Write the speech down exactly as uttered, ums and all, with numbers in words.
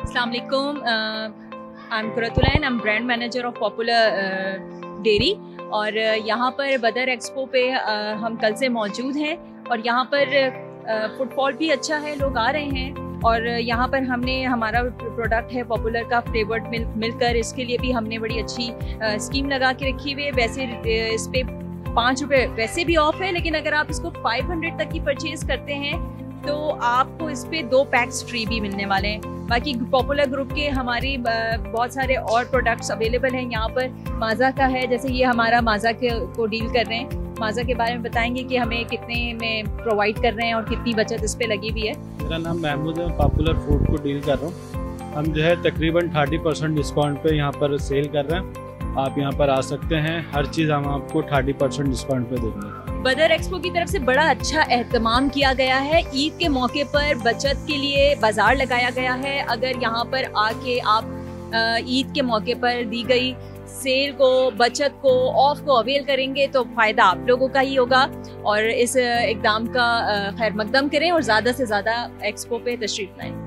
अस्सलाम वालेकुम, I am Qurratulain, I am brand manager of popular dairy और यहाँ पर बदर एक्सपो पे uh, हम कल से मौजूद हैं और यहाँ पर फुटफॉल uh, भी अच्छा है, लोग आ रहे हैं और यहाँ पर हमने हमारा प्रोडक्ट है पॉपुलर का फ्लेवर्ड मिल्क मिलकर, इसके लिए भी हमने बड़ी अच्छी uh, स्कीम लगा के रखी हुई है। वैसे uh, इस पे पाँच रुपये वैसे भी ऑफ है, लेकिन अगर आप इसको पाँच सौ तक की परचेज करते हैं तो आपको इस पे दो पैक्स फ्री भी मिलने वाले हैं। बाकी पॉपुलर ग्रुप के हमारी बहुत सारे और प्रोडक्ट्स अवेलेबल हैं यहाँ पर। माज़ा का है, जैसे ये हमारा माज़ा के को डील कर रहे हैं। माज़ा के बारे में बताएंगे कि हमें कितने में प्रोवाइड कर रहे हैं और कितनी बचत इस पे लगी हुई है। मेरा नाम महमूद है, पॉपुलर फूड को डील कर रहा हूँ। हम जो है तकरीबन तीस परसेंट डिस्काउंट पे यहाँ पर सेल कर रहे हैं। आप यहाँ पर आ सकते हैं, हर चीज़ हम आपको तीस परसेंट डिस्काउंट पे देंगे। बदर एक्सपो की तरफ से बड़ा अच्छा एहतमाम किया गया है। ईद के मौके पर बचत के लिए बाजार लगाया गया है। अगर यहाँ पर आके आप ईद के मौके पर दी गई सेल को, बचत को, ऑफ को अवेल करेंगे तो फ़ायदा आप लोगों का ही होगा और इस इक़दाम का खैर मकदम करें और ज़्यादा से ज़्यादा एक्सपो पे तशरीफ़ लाएं।